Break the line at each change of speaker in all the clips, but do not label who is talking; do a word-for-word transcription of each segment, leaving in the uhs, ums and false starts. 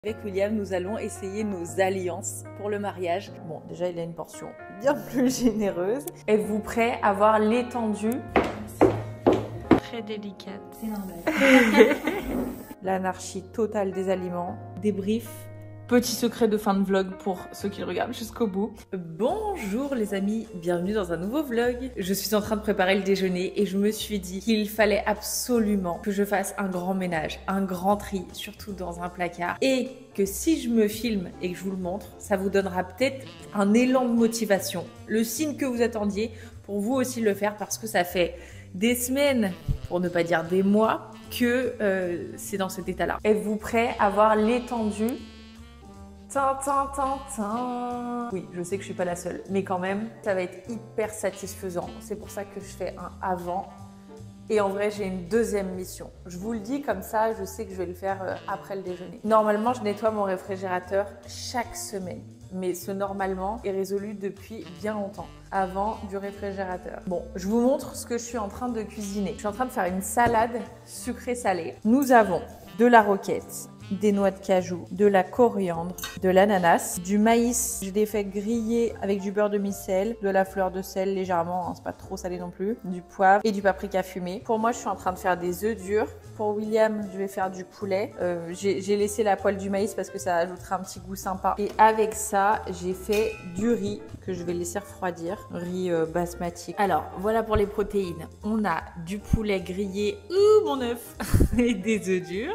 Avec William, nous allons essayer nos alliances pour le mariage. Bon, déjà, il a une portion bien plus généreuse. Êtes-vous prêt à voir l'étendue?
Très délicate. C'est normal.
L'anarchie totale des aliments. Débrief. Petit secret de fin de vlog pour ceux qui le regardent jusqu'au bout. Bonjour les amis, bienvenue dans un nouveau vlog. Je suis en train de préparer le déjeuner et je me suis dit qu'il fallait absolument que je fasse un grand ménage, un grand tri, surtout dans un placard. Et que si je me filme et que je vous le montre, ça vous donnera peut-être un élan de motivation. Le signe que vous attendiez pour vous aussi le faire parce que ça fait des semaines, pour ne pas dire des mois, que euh, c'est dans cet état-là. Êtes-vous prêt à voir l'étendue? Tin, tin, tin, tin. Oui, je sais que je suis pas la seule, mais quand même, ça va être hyper satisfaisant. C'est pour ça que je fais un avant. Et en vrai, j'ai une deuxième mission. Je vous le dis comme ça, je sais que je vais le faire euh, après le déjeuner. Normalement, je nettoie mon réfrigérateur chaque semaine. Mais ce normalement est résolu depuis bien longtemps, avant du réfrigérateur. Bon, je vous montre ce que je suis en train de cuisiner. Je suis en train de faire une salade sucrée-salée. Nous avons de la roquette, des noix de cajou, de la coriandre, de l'ananas, du maïs, je l'ai fait griller avec du beurre de micelle, de la fleur de sel légèrement, hein, c'est pas trop salé non plus, du poivre et du paprika fumé. Pour moi, je suis en train de faire des œufs durs. Pour William, je vais faire du poulet. Euh, j'ai laissé la poêle du maïs parce que ça ajoutera un petit goût sympa. Et avec ça, j'ai fait du riz que je vais laisser refroidir, riz euh, basmati. Alors, voilà pour les protéines. On a du poulet grillé, ouh mon œuf, et des œufs durs.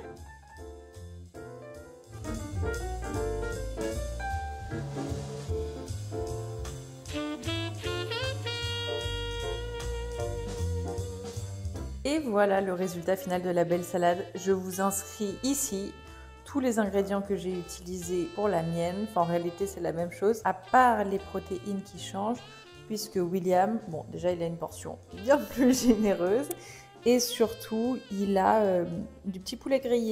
Et voilà le résultat final de la belle salade. Je vous inscris ici tous les ingrédients que j'ai utilisés pour la mienne. Enfin, en réalité, c'est la même chose, à part les protéines qui changent, puisque William, bon, déjà, il a une portion bien plus généreuse. Et surtout, il a euh, du petit poulet grillé.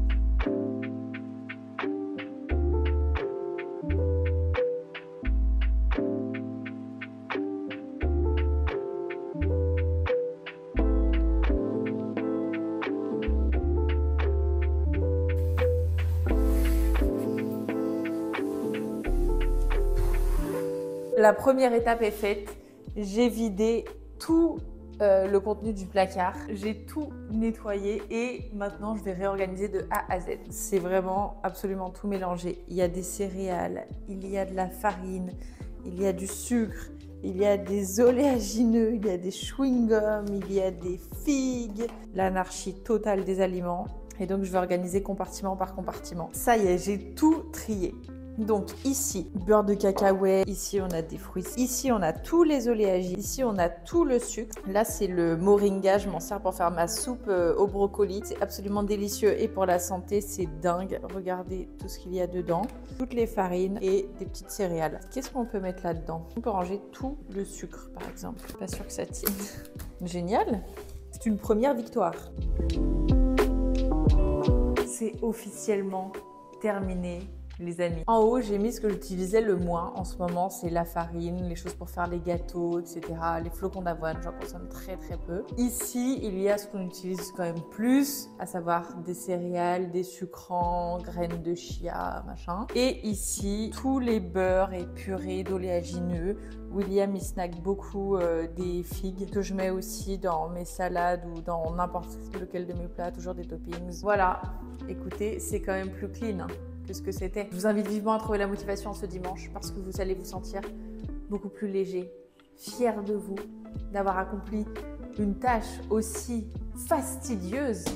La première étape est faite, j'ai vidé tout euh, le contenu du placard, j'ai tout nettoyé et maintenant je vais réorganiser de A à Z. C'est vraiment absolument tout mélangé. Il y a des céréales, il y a de la farine, il y a du sucre, il y a des oléagineux, il y a des chewing-gums, il y a des figues. L'anarchie totale des aliments. Et donc je vais organiser compartiment par compartiment. Ça y est, j'ai tout trié. Donc ici, beurre de cacahuète, ici on a des fruits, ici on a tous les oléagineux, ici on a tout le sucre. Là c'est le moringa, je m'en sers pour faire ma soupe au brocoli. C'est absolument délicieux et pour la santé c'est dingue. Regardez tout ce qu'il y a dedans. Toutes les farines et des petites céréales. Qu'est-ce qu'on peut mettre là-dedans? On peut ranger tout le sucre par exemple. Pas sûr que ça tienne. Génial! C'est une première victoire. C'est officiellement terminé. Les amis. En haut, j'ai mis ce que j'utilisais le moins en ce moment, c'est la farine, les choses pour faire les gâteaux, et cetera. Les flocons d'avoine, j'en consomme très très peu. Ici, il y a ce qu'on utilise quand même plus, à savoir des céréales, des sucrants, graines de chia, machin. Et ici, tous les beurres et purées d'oléagineux. William, il snack beaucoup euh, des figues que je mets aussi dans mes salades ou dans n'importe lequel de mes plats, toujours des toppings. Voilà, écoutez, c'est quand même plus clean hein, que ce que c'était. Je vous invite vivement à trouver la motivation ce dimanche parce que vous allez vous sentir beaucoup plus léger, fier de vous, d'avoir accompli une tâche aussi fastidieuse.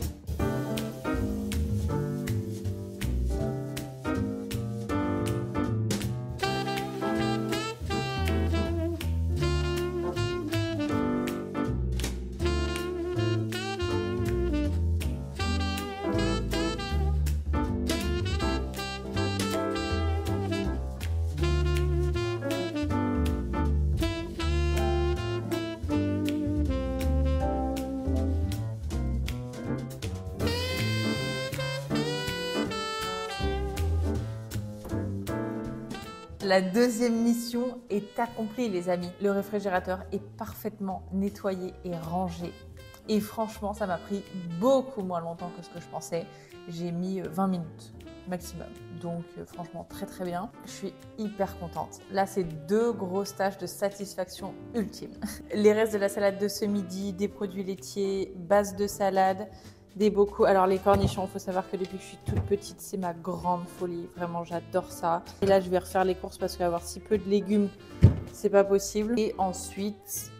La deuxième mission est accomplie les amis. Le réfrigérateur est parfaitement nettoyé et rangé. Et franchement, ça m'a pris beaucoup moins longtemps que ce que je pensais. J'ai mis vingt minutes. maximum. Donc euh, franchement très très bien. Je suis hyper contente. Là c'est deux grosses tâches de satisfaction ultime. Les restes de la salade de ce midi, des produits laitiers, base de salade, des bocaux. Alors les cornichons, il faut savoir que depuis que je suis toute petite, c'est ma grande folie. Vraiment, j'adore ça. Et là, je vais refaire les courses parce qu'avoir si peu de légumes, c'est pas possible. Et ensuite,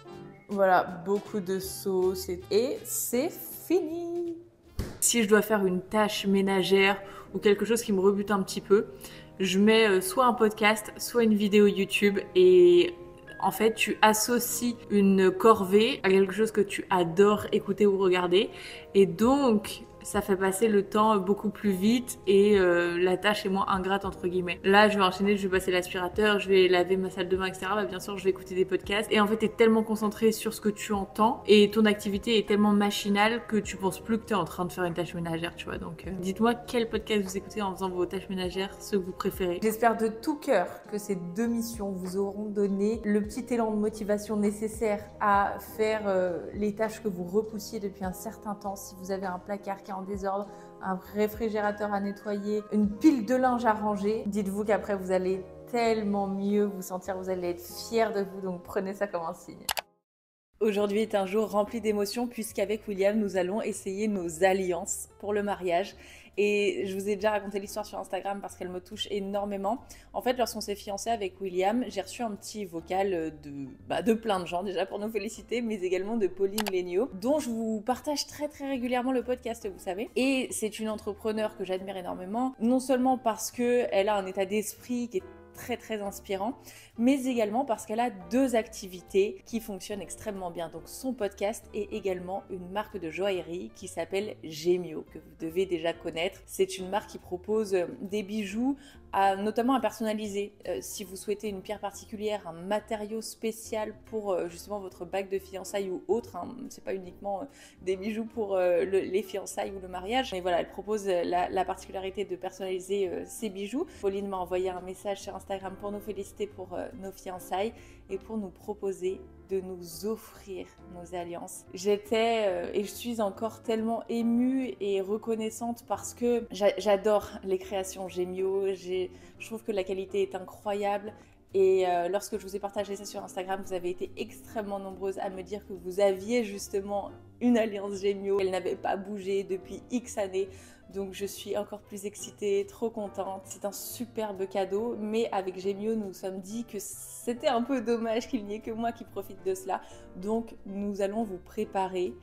voilà, beaucoup de sauce et, et c'est fini. Si je dois faire une tâche ménagère ou quelque chose qui me rebute un petit peu, je mets soit un podcast, soit une vidéo YouTube et en fait, tu associes une corvée à quelque chose que tu adores écouter ou regarder. Et donc, ça fait passer le temps beaucoup plus vite et euh, la tâche est moins ingrate entre guillemets. Là, je vais enchaîner, je vais passer l'aspirateur, je vais laver ma salle de bain, et cetera. Bah, bien sûr, je vais écouter des podcasts. Et en fait, tu es tellement concentré sur ce que tu entends et ton activité est tellement machinale que tu penses plus que tu es en train de faire une tâche ménagère, tu vois. Donc, euh, dites-moi quel podcast vous écoutez en faisant vos tâches ménagères, ceux que vous préférez. J'espère de tout cœur que ces deux missions vous auront donné le petit élan de motivation nécessaire à faire euh, les tâches que vous repoussiez depuis un certain temps. Si vous avez un placard qui est en désordre, un réfrigérateur à nettoyer, une pile de linge à ranger, dites-vous qu'après vous allez tellement mieux vous sentir, vous allez être fiers de vous, donc prenez ça comme un signe. Aujourd'hui est un jour rempli d'émotions puisqu'avec William nous allons essayer nos alliances pour le mariage. Et je vous ai déjà raconté l'histoire sur Instagram parce qu'elle me touche énormément. En fait, lorsqu'on s'est fiancé avec William, j'ai reçu un petit vocal de, bah, de plein de gens déjà pour nous féliciter, mais également de Pauline Léniaud, dont je vous partage très très régulièrement le podcast, vous savez. Et c'est une entrepreneure que j'admire énormément, non seulement parce qu'elle a un état d'esprit qui est très très inspirant, mais également parce qu'elle a deux activités qui fonctionnent extrêmement bien. Donc son podcast et également une marque de joaillerie qui s'appelle Gemio, que vous devez déjà connaître. C'est une marque qui propose des bijoux à, notamment à personnaliser. Euh, si vous souhaitez une pierre particulière, un matériau spécial pour euh, justement votre bague de fiançailles ou autre, hein, c'est pas uniquement euh, des bijoux pour euh, le, les fiançailles ou le mariage, mais voilà, elle propose la, la particularité de personnaliser euh, ses bijoux. Pauline m'a envoyé un message sur Instagram pour nous féliciter pour euh, nos fiançailles et pour nous proposer de nous offrir nos alliances. J'étais euh, et je suis encore tellement émue et reconnaissante parce que j'adore les créations Gemio, je trouve que la qualité est incroyable. Et euh, lorsque je vous ai partagé ça sur Instagram, vous avez été extrêmement nombreuses à me dire que vous aviez justement une alliance Gemio. Elle n'avait pas bougé depuis X années. Donc je suis encore plus excitée, trop contente. C'est un superbe cadeau, mais avec Gemio, nous nous sommes dit que c'était un peu dommage qu'il n'y ait que moi qui profite de cela. Donc nous allons vous préparer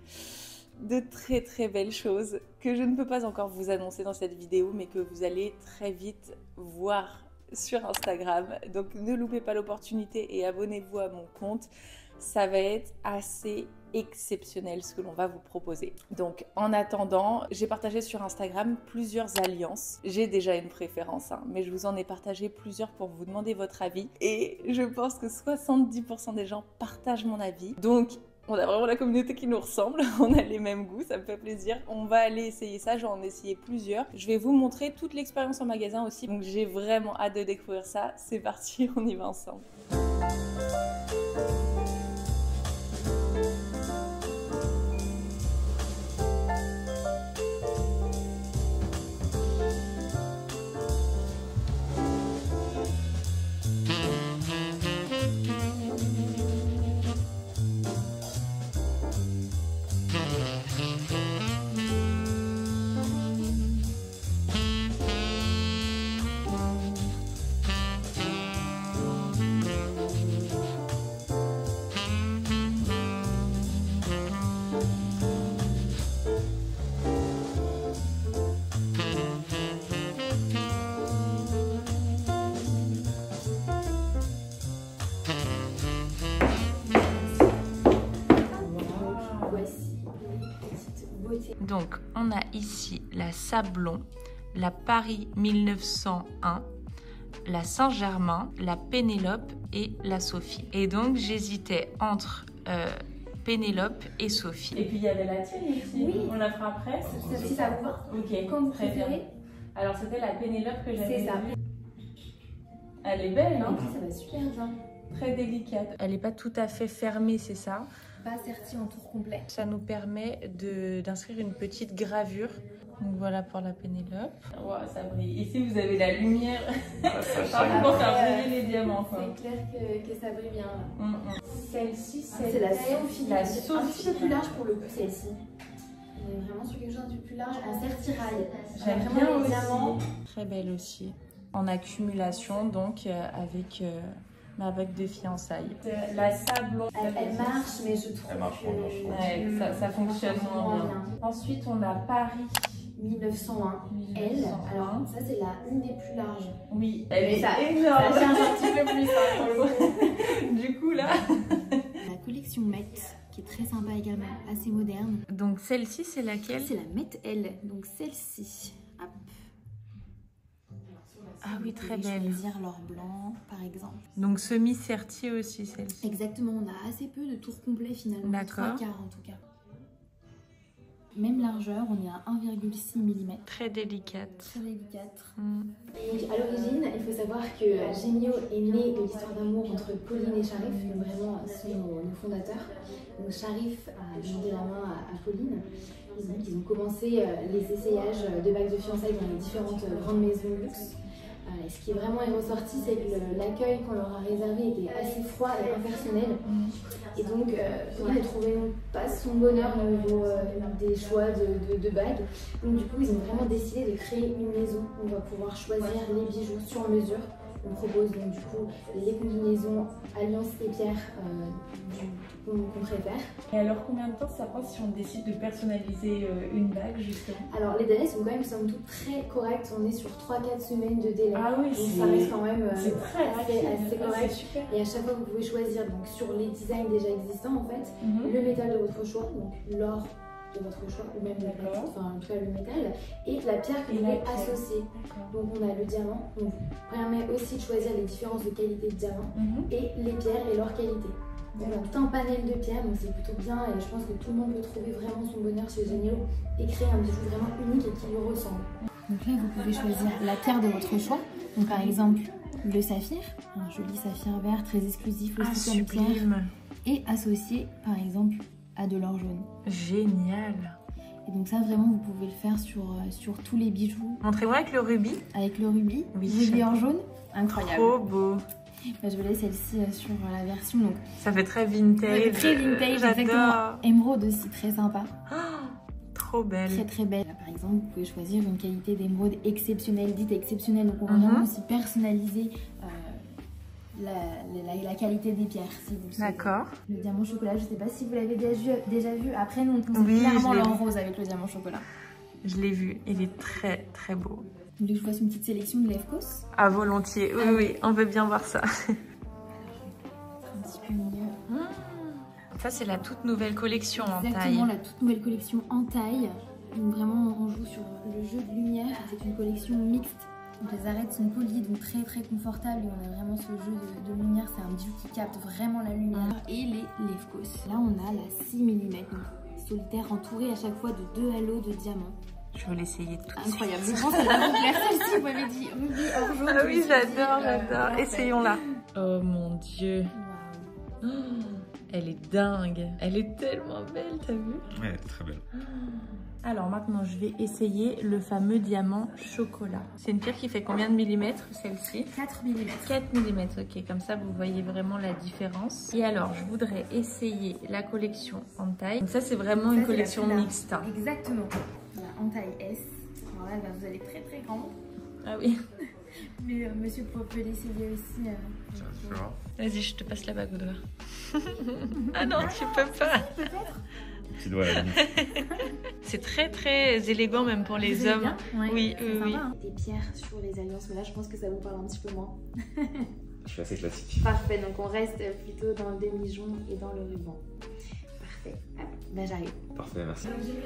de très très belles choses que je ne peux pas encore vous annoncer dans cette vidéo, mais que vous allez très vite voir sur Instagram. Donc ne loupez pas l'opportunité et abonnez-vous à mon compte. Ça va être assez exceptionnel ce que l'on va vous proposer. Donc en attendant, j'ai partagé sur Instagram plusieurs alliances. J'ai déjà une préférence, hein, mais je vous en ai partagé plusieurs pour vous demander votre avis. Et je pense que soixante-dix pour cent des gens partagent mon avis. Donc on a vraiment la communauté qui nous ressemble, on a les mêmes goûts, ça me fait plaisir. On va aller essayer ça, je vais en essayer plusieurs. Je vais vous montrer toute l'expérience en magasin aussi, donc j'ai vraiment hâte de découvrir ça. C'est parti, on y va ensemble. Donc, on a ici la Sablon, la Paris mille neuf cent un, la Saint-Germain, la Pénélope et la Sophie. Et donc, j'hésitais entre euh, Pénélope et Sophie. Et puis, il y avait la tienne ici. Oui. On la fera après.
Si ça vous va.
Ok,
quand vous
très
préférez.
bien. Alors, c'était la Pénélope que j'avais.
C'est ça.
Vue. Elle est belle, hein?
Ça va super bien.
Très délicate. Elle n'est pas tout à fait fermée, c'est ça?
Pas sertie en tour complet.
Ça nous permet de d'inscrire une petite gravure Donc voilà pour la Pénélope. Wow, ça brille. Ici vous avez la lumière.
Ah, ça
Par
change.
contre, faire briller les diamants quoi.
C'est clair que, que ça brille bien. Là.
Mm -mm. Celle-ci,
C'est la Sophie.
La
C'est un petit peu
Sophie.
plus large pour le coup, celle-ci. On est vraiment sur quelque chose d'un peu plus large en serre-tirail.
J'aime
Vraiment
bien
les
aussi.
diamants.
Très belle aussi. En accumulation donc euh, avec euh, ma bague de fiançailles. La sablon.
Elle, elle marche, mais je trouve
Elle marche
que
moins bien, je trouve.
Ouais, ça, ça fonctionne moins bien. Ensuite on a Paris.
mille neuf cent un. Elle, alors ça c'est la une des plus larges.
Oui, elle
Mais
est
ça-
énorme.
Ça change un petit peu plus hein, pour le coup.
Du coup là.
La collection Met, qui est très sympa également, assez moderne.
Donc celle-ci c'est laquelle?
C'est la Met L, donc celle-ci. Hop.
Ah oui, très
Vous pouvez
belle.
choisir l'or blanc, par exemple.
Donc semi-sertie aussi celle-ci.
Exactement, on a assez peu de tours complets finalement.
D'accord.
Trois quarts en tout cas. Même largeur, on est à un virgule six millimètres.
Très délicate.
Très délicate.
Mm.
Donc, à l'origine, il faut savoir que Génio est né de l'histoire d'amour entre Pauline et Sharif, donc vraiment ce sont nos, nos fondateurs. Donc Sharif a demandé la main à, à Pauline. Et donc, ils ont commencé euh, les essayages de bagues de fiançailles dans les différentes euh, grandes maisons de luxe. Euh, et ce qui vraiment est ressorti, c'est que le- l'accueil qu'on leur a réservé était assez froid et impersonnel. Et donc, euh, Pauline ne trouvait pas son bonheur au niveau euh, des choix de, de, de bagues. Donc du coup, ils ont vraiment décidé de créer une maison où on va pouvoir choisir les bijoux sur mesure. On propose donc du coup les combinaisons alliances et pierres euh, du- qu'on qu'on préfère.
Et alors combien de temps ça prend si on décide de personnaliser euh, une bague justement?
Alors les délais sont quand même somme toute très corrects. On est sur trois à quatre semaines de délai.
Ah oui,
Donc ça reste quand même euh,
c'est très
assez,
rapide.
assez
Ah,
correct.
c'est super.
Et à chaque fois, vous pouvez choisir donc, sur les designs déjà existants en fait,
Mhm.
le métal de votre choix, donc l'or de votre choix, ou même la
D'accord.
platine, enfin en tout cas le métal, et la pierre que
Et
vous
la
voulez
pierre.
associer. Donc on a le diamant, on vous permet aussi de choisir les différences de qualité de diamant,
Mhm.
et les pierres et leur qualité. Donc, on a tout un panel de pierres, donc c'est plutôt bien, et je pense que tout le monde peut trouver vraiment son bonheur chez Génio et créer un bijou vraiment unique et qui lui ressemble. Donc là, vous pouvez choisir la pierre de votre choix, donc par exemple le saphir, un joli saphir vert très exclusif
Ah,
aussi comme pierre,
sublime.
et associé par exemple à de l'or jaune.
Génial.
Et donc ça vraiment vous pouvez le faire sur, euh, sur tous les bijoux
Montrez-moi avec le rubis.
avec le rubis,
Oui.
rubis or jaune, incroyable.
Trop beau.
Bah, je vais laisser celle-ci euh, sur euh, la version donc
Ça fait très vintage.
très vintage, exactement.
J'adore.
Émeraude aussi très sympa,
Oh, trop belle.
très très belle. Là, par exemple vous pouvez choisir une qualité d'émeraude exceptionnelle, dite exceptionnelle, donc on va
Mhm.
vraiment aussi personnaliser euh, la, la, la qualité des pierres si vous le souhaitez.
D'accord.
Le diamant chocolat, je sais pas si vous l'avez déjà vu, déjà vu. Après, nous on conseille
Oui,
clairement
je l'ai
l'or
vu.
rose avec le diamant chocolat.
Je l'ai vu. Il est très très beau.
Vous voulez que je fasse une petite sélection de Lefkos?
À volontiers. Oui,
Ah.
oui, on veut bien voir ça.
Un petit peu mieux.
Ça, c'est la toute nouvelle collection en taille.
Exactement, la toute nouvelle collection en taille. Donc vraiment, on joue sur le jeu de lumière. C'est une collection mixte. Donc les arêtes sont polies, donc très très confortables. Et on a vraiment ce jeu de, de lumière. C'est un bijou qui capte vraiment la lumière. Et les Lefkos. Là, on a la six millimètres. Donc, solitaire entourée à chaque fois de deux halos de diamants.
Je vais l'essayer tout de suite.
Incroyable. Je pense que ça va vous plaire celle-ci. Vous m'avez dit rubis or jaune.
Ah oui,
Je me suis dit,
j'adore,
euh,
j'adore.
parfait.
Essayons-la. Oh mon Dieu.
Waouh.
Oh, elle est dingue. Elle est tellement belle, t'as vu?
Ouais, très belle.
Alors maintenant, je vais essayer le fameux diamant chocolat. C'est une pierre qui fait combien de millimètres, celle-ci?
quatre millimètres.
quatre millimètres, ok. Comme ça, vous voyez vraiment la différence. Et alors, je voudrais essayer la collection en taille. Donc ça, c'est vraiment
Ça,
une
c'est la
collection
plus large.
mixte. hein.
Exactement. Voilà, en taille S. Alors là, elle va vous aller très très grande.
Ah oui.
Mais euh, monsieur peut l'essayer aussi. euh,
Ça
donc,
se fera.
Vas-y, je te passe la bague au doigt. Ah non, tu peux pas.
Petit doigt à la limite.
C'est très très élégant même pour les
Vous aimez
hommes.
bien Ouais,
Oui,
c'est
oui,
sympa,
oui.
hein. Des pierres sur les alliances, mais là je pense que ça vous parle un petit peu moins.
Je suis assez classique.
Parfait, donc on reste plutôt dans le demi-jonc et dans le ruban. Parfait. Hop, là j'arrive.
Parfait, merci.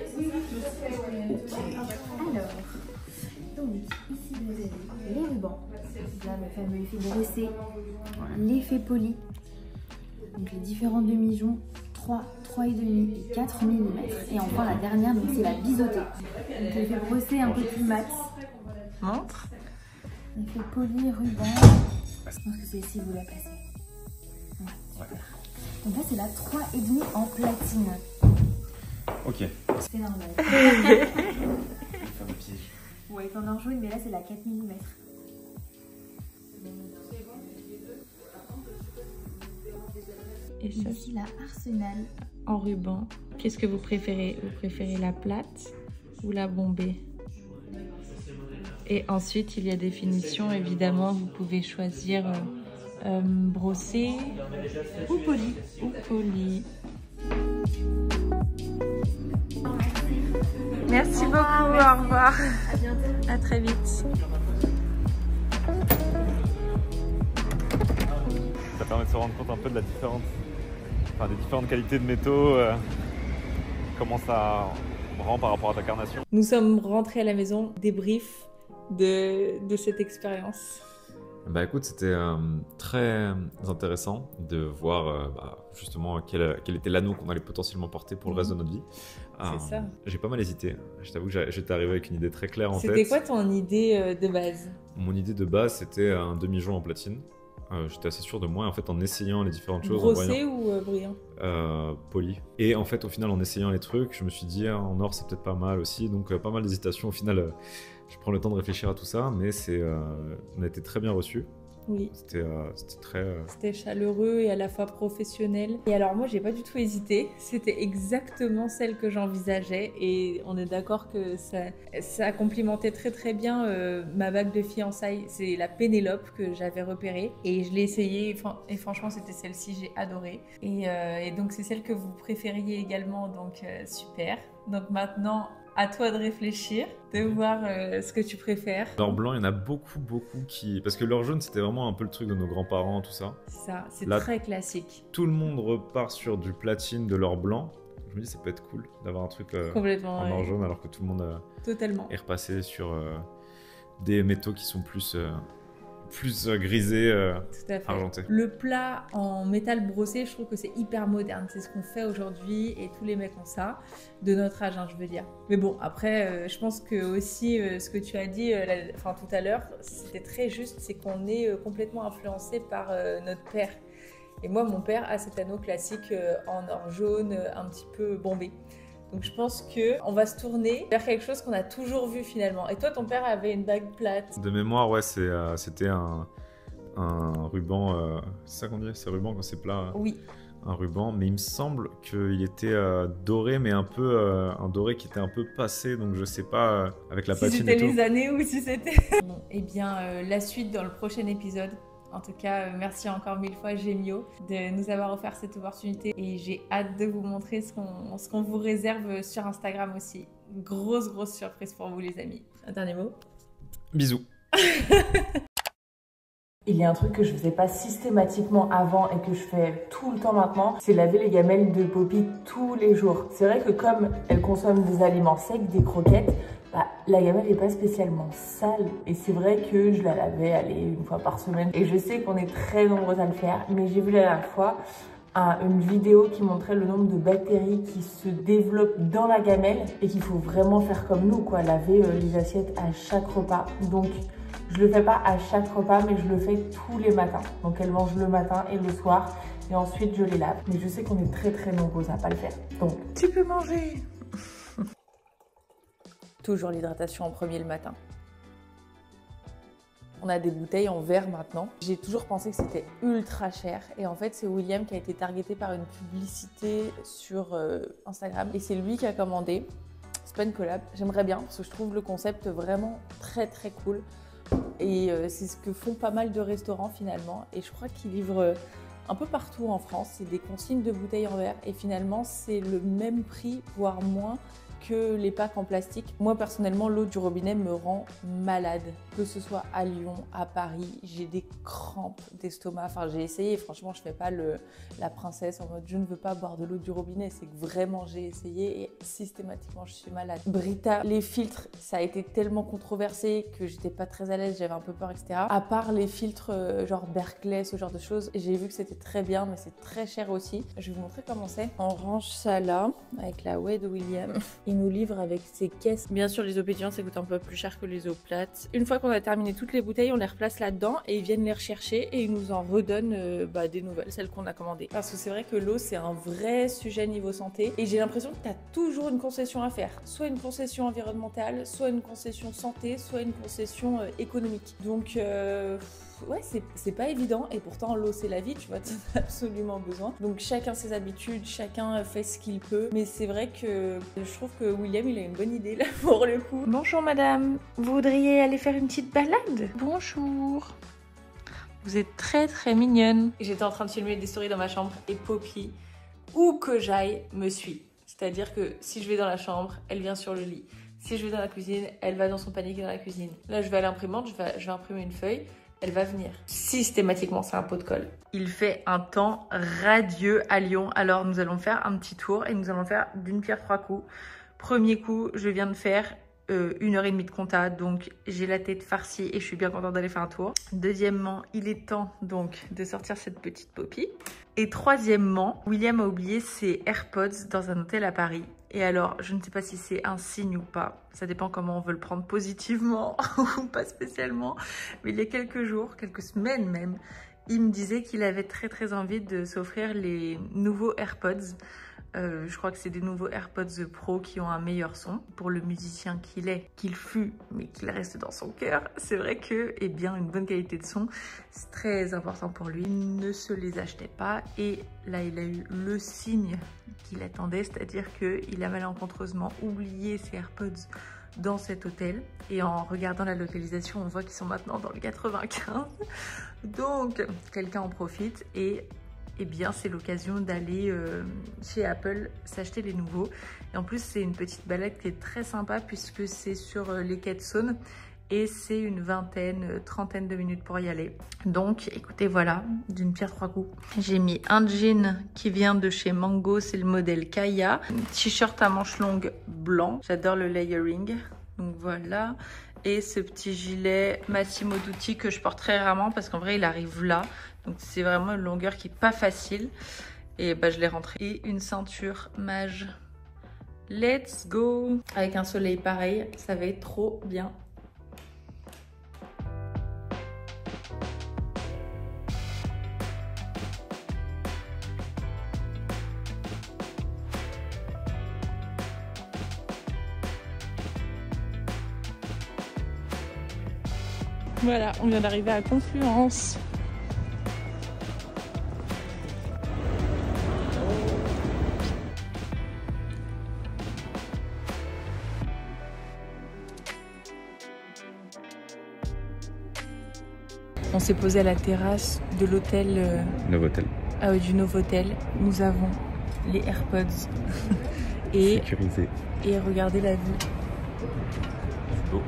Alors, donc ici vous avez les rubans. Là le fameux effet brossé, l'effet poli. Donc les différents demi-joncs, trois, trois virgule cinq et quatre millimètres. Et enfin la dernière, donc c'est la biseautée. Donc l'effet brossé un peu plus mat.
Montre.
L'effet poli, ruban. Je pense que celle-ci vous la passez. Ouais, super. Donc là c'est la trois virgule cinq en platine.
Ok.
C'est normal.
petit.
Ouais, t'en as en jaune, mais là c'est la quatre millimètres.
Et ça,
ici la Arsenal.
en ruban. Qu'est-ce que vous préférez? Vous préférez la plate ou la bombée? Et ensuite, il y a des finitions. Évidemment, vous pouvez choisir euh, euh, brossé ou poli. Ou poli. Merci beaucoup, au revoir.
À bientôt.
À très vite.
Ça permet de se rendre compte un peu de la différence, enfin des différentes qualités de métaux, euh, comment ça rend par rapport à ta carnation.
Nous sommes rentrés à la maison, débrief de, de cette expérience.
Bah écoute, c'était euh, très intéressant de voir euh, bah, justement quel, quel était l'anneau qu'on allait potentiellement porter pour le reste de notre vie.
C'est
Euh,
ça.
J'ai pas mal hésité. Je t'avoue que j'ai- j'étais arrivé avec une idée très claire en fait.
C'était quoi ton idée euh, de base?
Mon idée de base, c'était un demi-joint en platine. Euh, J'étais assez sûr de moi. En fait, en essayant les différentes choses, en
Brossé
voyant,
ou euh, brillant?
euh, poli. Et en fait, au final, en essayant les trucs, je me suis dit, ah, en or, c'est peut-être pas mal aussi. Donc, euh, pas mal d'hésitation. Au final, euh, je prends le temps de réfléchir à tout ça, mais c'est, euh, on a été très bien reçus.
Oui.
C'était euh, c'était très. euh,
C'était chaleureux et à la fois professionnel. Et alors moi, j'ai pas du tout hésité. C'était exactement celle que j'envisageais. Et on est d'accord que ça, ça complimentait très très bien euh, ma bague de fiançailles. C'est la Pénélope que j'avais repérée. Et je l'ai essayée. Et franchement, c'était celle-ci, j'ai adoré. Et, euh, et donc, c'est celle que vous préfériez également. Donc, euh, super. Donc maintenant, à toi de réfléchir, de voir euh, ce que tu préfères.
L'or blanc, il y en a beaucoup, beaucoup qui. Parce que l'or jaune, c'était vraiment un peu le truc de nos grands-parents, tout ça.
C'est ça, c'est
Là-
très classique.
Tout le monde repart sur du platine, de l'or blanc. Je me dis, ça peut être cool d'avoir un truc euh,
Complètement.
en or
ouais.
jaune, alors que tout le monde euh,
Totalement.
est repassé sur euh, des métaux qui sont plus, euh, plus euh, grisés, euh,
Tout à fait.
argentés.
Le plat en métal brossé, je trouve que c'est hyper moderne. C'est ce qu'on fait aujourd'hui et tous les mecs ont ça, de notre âge, hein, je veux dire. Mais bon, après, euh, je pense que aussi euh, ce que tu as dit euh, la- enfin, tout à l'heure, c'était très juste, c'est qu'on est euh, complètement influencé par euh, notre père. Et moi, mon père a cet anneau classique euh, en or jaune, euh, un petit peu bombé. Donc je pense que on va se tourner vers quelque chose qu'on a toujours vu finalement. Et toi, ton père avait une bague plate.
De mémoire, ouais, c'est, euh, c'était un, un ruban. euh, c'est ça qu'on dit? C'est ruban quand c'est plat? euh,
Oui.
Un ruban, mais il me semble qu'il était euh, doré, mais un peu euh, un doré qui était un peu passé, donc je sais pas euh, avec la
Si
patine
c'était
et tout.
les années ou si c'était... Bon, eh bien, euh, la suite dans le prochain épisode. En tout cas, euh, merci encore mille fois Gemio de nous avoir offert cette opportunité et j'ai hâte de vous montrer ce qu'on ce qu'on vous réserve sur Instagram aussi. Grosse, grosse surprise pour vous les amis. Un dernier mot?
Bisous.
Il y a un truc que je faisais pas systématiquement avant et que je fais tout le temps maintenant, c'est laver les gamelles de Poppy tous les jours. C'est vrai que comme elle consomme des aliments secs, des croquettes, bah, la gamelle n'est pas spécialement sale. Et c'est vrai que je la lavais, allez, une fois par semaine. Et je sais qu'on est très nombreux à le faire, mais j'ai vu la dernière fois un- une vidéo qui montrait le nombre de bactéries qui se développent dans la gamelle et qu'il faut vraiment faire comme nous, quoi, laver euh, les assiettes à chaque repas. Donc, je le fais pas à chaque repas, mais je le fais tous les matins. Donc elle mange le matin et le soir, et ensuite je les lave. Mais je sais qu'on est très très nombreux à pas le faire. Donc
Tu peux manger. Toujours l'hydratation en premier le matin. On a des bouteilles en verre maintenant. J'ai toujours pensé que c'était ultra cher. Et en fait, c'est William qui a été targeté par une publicité sur euh, Instagram. Et c'est lui qui a commandé. C'est pas une collab. J'aimerais bien parce que je trouve le concept vraiment très très cool. Et euh, c'est ce que font pas mal de restaurants finalement. Et je crois qu'ils livrent euh, un peu partout en France. C'est des consignes de bouteilles en verre. Et finalement, c'est le même prix, voire moins, que les packs en plastique. Moi, personnellement, l'eau du robinet me rend malade. Que ce soit à Lyon, à Paris, j'ai des crampes d'estomac. Enfin, j'ai essayé. Franchement, je fais pas le, la princesse en mode je ne veux pas boire de l'eau du robinet. C'est que vraiment, j'ai essayé et systématiquement, je suis malade. Brita, les filtres, ça a été tellement controversé que j'étais pas très à l'aise. J'avais un peu peur, et cetera. À part les filtres euh, genre Berkeley, ce genre de choses, j'ai vu que c'était très bien, mais c'est très cher aussi. Je vais vous montrer comment c'est. On range ça là, avec la whey de William. Et ils nous livrent avec ces caisses. Bien sûr, les eaux pétillantes, ça coûte un peu plus cher que les eaux plates. Une fois qu'on a terminé toutes les bouteilles, on les replace là-dedans et ils viennent les rechercher et ils nous en redonnent euh, bah, des nouvelles, celles qu'on a commandées. Parce que c'est vrai que l'eau, c'est un vrai sujet niveau santé et j'ai l'impression que tu as toujours une concession à faire. Soit une concession environnementale, soit une concession santé, soit une concession euh, économique. Donc, euh, ouais, c'est pas évident et pourtant l'eau c'est la vie, tu vois, tu en as absolument besoin. Donc chacun ses habitudes, chacun fait ce qu'il peut. Mais c'est vrai que je trouve que William il a une bonne idée là pour le coup.
Bonjour madame, vous voudriez aller faire une petite balade? Bonjour. Vous êtes très très mignonne.
J'étais en train de filmer des stories dans ma chambre et Poppy, où que j'aille, me suit. C'est-à-dire que si je vais dans la chambre, elle vient sur le lit. Si je vais dans la cuisine, elle va dans son panier qui est dans la cuisine. Là je vais à l'imprimante, je vais, je vais imprimer une feuille. Elle va venir. Systématiquement, c'est un pot de colle. Il fait un temps radieux à Lyon. Alors, nous allons faire un petit tour et nous allons faire d'une pierre trois coups. Premier coup, je viens de faire euh, une heure et demie de compta. Donc, j'ai la tête farcie et je suis bien contente d'aller faire un tour. Deuxièmement, il est temps donc de sortir cette petite Poppy. Et troisièmement, William a oublié ses AirPods dans un hôtel à Paris. Et alors, je ne sais pas si c'est un signe ou pas. Ça dépend comment on veut le prendre, positivement ou pas spécialement. Mais il y a quelques jours, quelques semaines même, il me disait qu'il avait très très envie de s'offrir les nouveaux AirPods. Euh, je crois que c'est des nouveaux AirPods Pro qui ont un meilleur son. Pour le musicien qu'il est, qu'il fut, mais qu'il reste dans son cœur, c'est vrai que, eh bien, une bonne qualité de son, c'est très important pour lui. Il ne se les achetait pas et là, il a eu le signe qu'il attendait, c'est-à-dire qu'il a malencontreusement oublié ses AirPods dans cet hôtel. Et en regardant la localisation, on voit qu'ils sont maintenant dans le quatre-vingt-quinze. Donc, quelqu'un en profite et... eh bien c'est l'occasion d'aller euh, chez Apple s'acheter les nouveaux. Et en plus c'est une petite balade qui est très sympa puisque c'est sur euh, les quais de Saône et c'est une vingtaine, euh, trentaine de minutes pour y aller. Donc écoutez, voilà, d'une pierre trois coups. J'ai mis un jean qui vient de chez Mango, c'est le modèle Kaya. Un t-shirt à manches longues blanc, j'adore le layering, donc voilà. Et ce petit gilet Massimo Dutti que je porte très rarement parce qu'en vrai il arrive là. Donc c'est vraiment une longueur qui n'est pas facile. Et bah je l'ai rentré. Et une ceinture mage. Let's go! Avec un soleil pareil, ça va être trop bien. Voilà, on vient d'arriver à Confluence. On s'est posé à la terrasse de l'hôtel euh,
Novotel.
Ah oui, du Novotel. Nous avons les AirPods et
sécurisé.
Et regardez la vue.
C'est beau.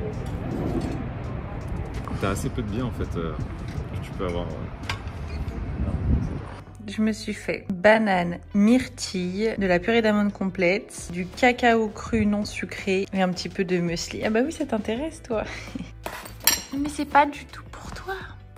T'as assez peu de biens en fait. Euh, tu peux avoir. Euh...
Je me suis fait banane, myrtille, de la purée d'amandes complète, du cacao cru non sucré et un petit peu de muesli. Ah bah oui, ça t'intéresse toi.
Mais c'est pas du tout pour toi.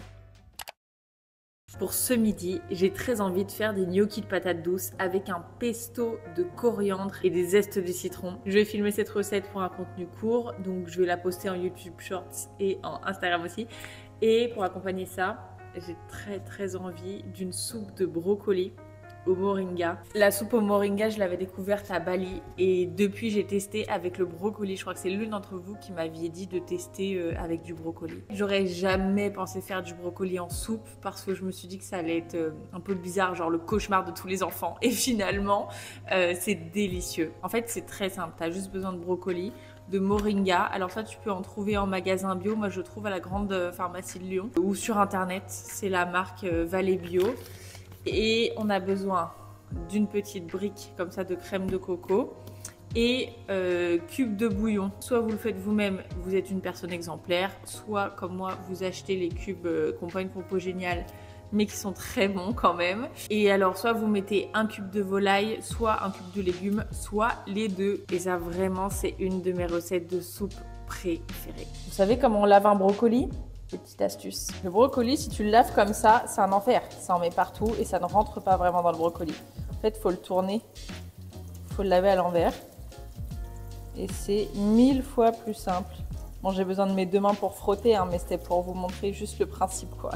Pour ce midi, j'ai très envie de faire des gnocchis de patates douces avec un pesto de coriandre et des zestes de citron. Je vais filmer cette recette pour un contenu court, donc je vais la poster en YouTube Shorts et en Instagram aussi. Et pour accompagner ça, j'ai très très envie d'une soupe de brocoli au moringa. La soupe au moringa, je l'avais découverte à Bali et depuis j'ai testé avec le brocoli. Je crois que c'est l'une d'entre vous qui m'aviez dit de tester euh, avec du brocoli. J'aurais jamais pensé faire du brocoli en soupe parce que je me suis dit que ça allait être euh, un peu bizarre, genre le cauchemar de tous les enfants. Et finalement, euh, c'est délicieux. En fait, c'est très simple. T'as juste besoin de brocoli, de moringa. Alors ça, tu peux en trouver en magasin bio. Moi, je trouve à la grande pharmacie de Lyon ou sur internet. C'est la marque euh, Vallée Bio. Et on a besoin d'une petite brique comme ça de crème de coco et euh, cubes de bouillon. Soit vous le faites vous-même, vous êtes une personne exemplaire, soit comme moi, vous achetez les cubes euh, qui n'ont pas une compo géniale mais qui sont très bons quand même. Et alors soit vous mettez un cube de volaille, soit un cube de légumes, soit les deux. Et ça vraiment c'est une de mes recettes de soupe préférées. Vous savez comment on lave un brocoli ? Petite astuce. Le brocoli, si tu le laves comme ça, c'est un enfer. Ça en met partout et ça ne rentre pas vraiment dans le brocoli. En fait, il faut le tourner. Il faut le laver à l'envers. et c'est mille fois plus simple. Bon, j'ai besoin de mes deux mains pour frotter, hein, mais c'était pour vous montrer juste le principe, quoi.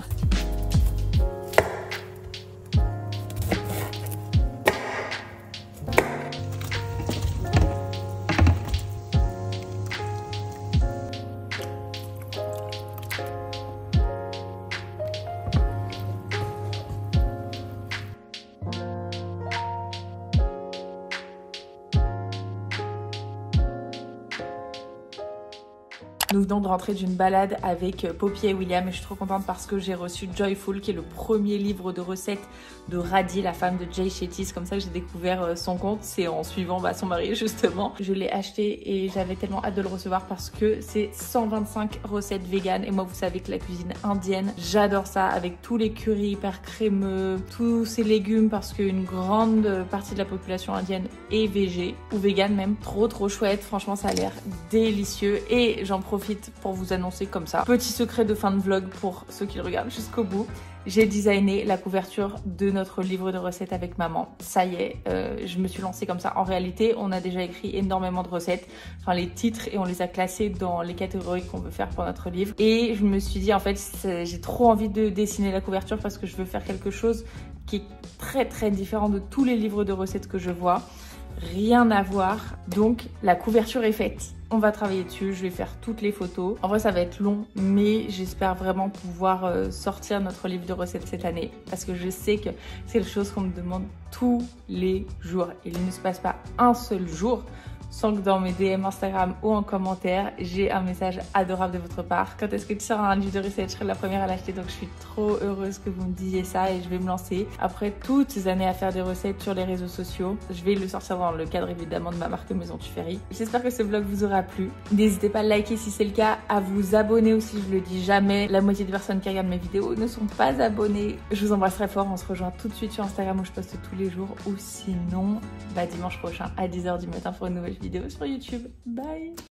Nous venons de rentrer d'une balade avec Poppy et William et je suis trop contente parce que j'ai reçu Joyful, qui est le premier livre de recettes de Radhi, la femme de Jay Shetty. C'est comme ça que j'ai découvert son compte, c'est en suivant bah, son mari justement. Je l'ai acheté et j'avais tellement hâte de le recevoir parce que c'est cent vingt-cinq recettes véganes et moi vous savez que la cuisine indienne, j'adore ça, avec tous les currys hyper crémeux, tous ces légumes, parce qu'une grande partie de la population indienne est végé ou végane même. Trop trop chouette, franchement ça a l'air délicieux et j'en profite pour vous annoncer comme ça. Petit secret de fin de vlog pour ceux qui le regardent jusqu'au bout. J'ai designé la couverture de notre livre de recettes avec maman. Ça y est, euh, je me suis lancée comme ça. En réalité, on a déjà écrit énormément de recettes, enfin les titres, et on les a classés dans les catégories qu'on veut faire pour notre livre. Et je me suis dit, en fait, j'ai trop envie de dessiner la couverture parce que je veux faire quelque chose qui est très très différent de tous les livres de recettes que je vois. Rien à voir, donc la couverture est faite. On va travailler dessus, je vais faire toutes les photos. En vrai ça va être long, mais j'espère vraiment pouvoir euh, sortir notre livre de recettes cette année parce que je sais que c'est quelque chose qu'on me demande tous les jours. Il ne se passe pas un seul jour sans que dans mes D M Instagram ou en commentaire, j'ai un message adorable de votre part. Quand est-ce que tu sors un livre de recettes? Je serai la première à l'acheter, donc je suis trop heureuse que vous me disiez ça et je vais me lancer. Après toutes ces années à faire des recettes sur les réseaux sociaux, je vais le sortir dans le cadre évidemment de ma marque Maison Tuffery. J'espère que ce vlog vous aura plu. N'hésitez pas à liker si c'est le cas, à vous abonner aussi, je le dis jamais. La moitié des personnes qui regardent mes vidéos ne sont pas abonnées. Je vous embrasse très fort, on se rejoint tout de suite sur Instagram où je poste tous les jours, ou sinon bah, dimanche prochain à dix heures du matin pour une nouvelle vidéo sur YouTube. Bye!